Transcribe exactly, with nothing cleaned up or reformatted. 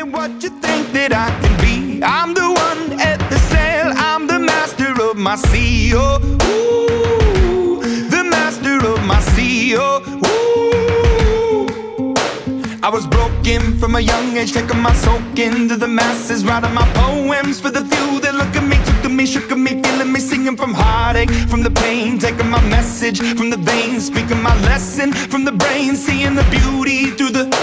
What you think that I can be? I'm the one at the sail, I'm the master of my sea. Oh, ooh, the master of my sea. Oh, ooh. I was broken from a young age, taking my soak into the masses, writing my poems for the few that look at me, took to me, shook at me, feeling me, singing from heartache, from the pain, taking my message from the veins, speaking my lesson from the brain, seeing the beauty through the